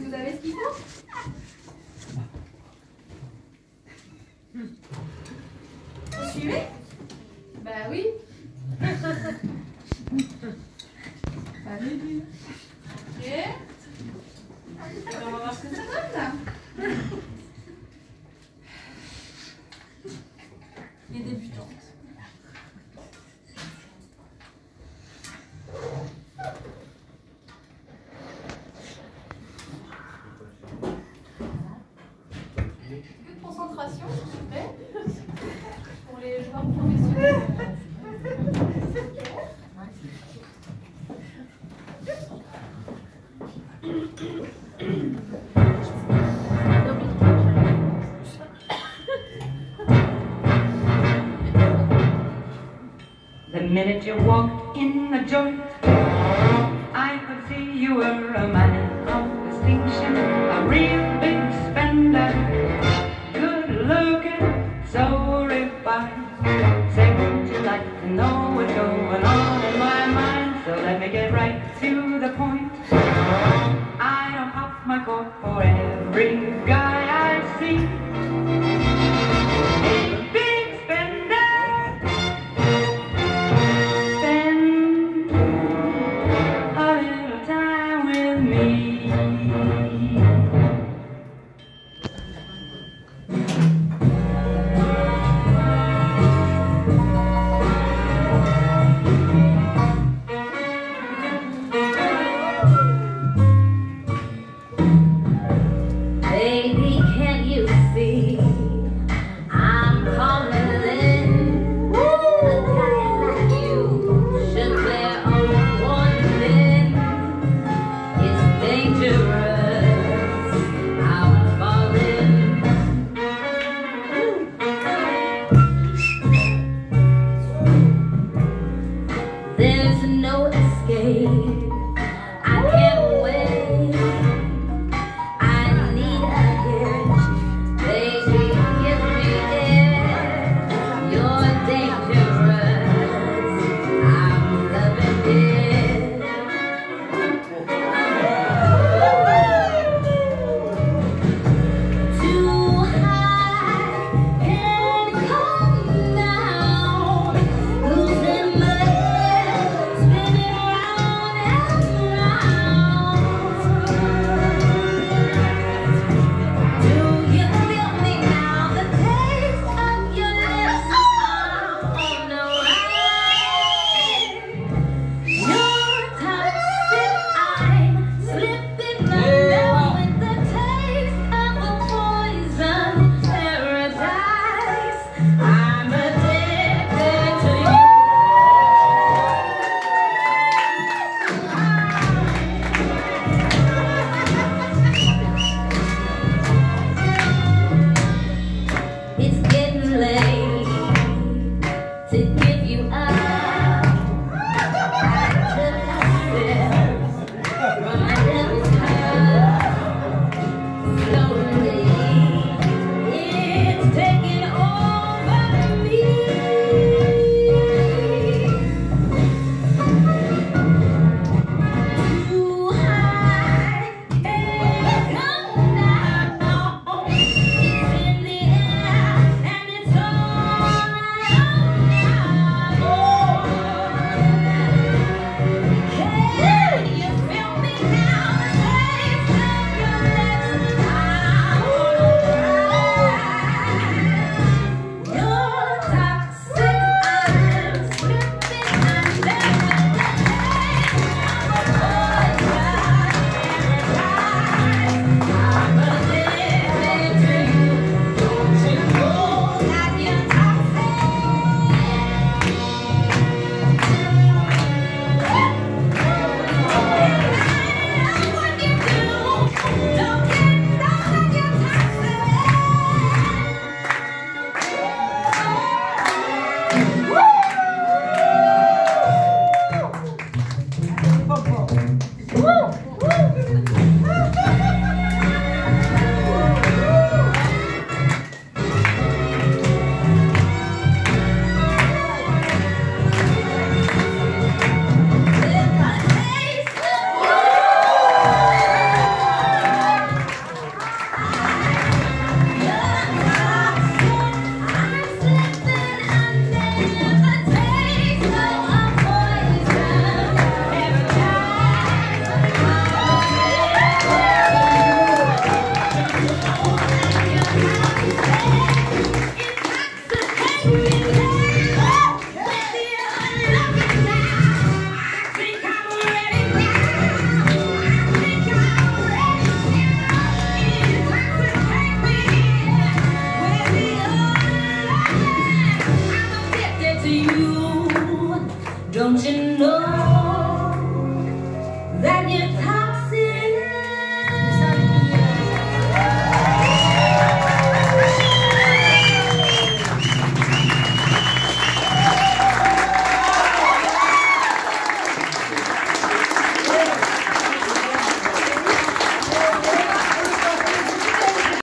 vous avez ce qu'il faut? Vous suivez? Bah oui. Allez, ok. Alors, on va voir ce que ça donne là. Les débutantes. Peu de concentration, s'il vous plaît, pour les joueurs professionnels. The minute you walked in the joint, I could see you were a man of distinction, a real big spender, good looking, so refined. Say, would you like to know what's going on in my mind? So let me get right to the point. I don't pop my cork for every guy I see. Baby, can you see I'm calling in? A guy like you should wear a warning. It's dangerous, I'm falling. There's no escape, I can't wait. Don't you know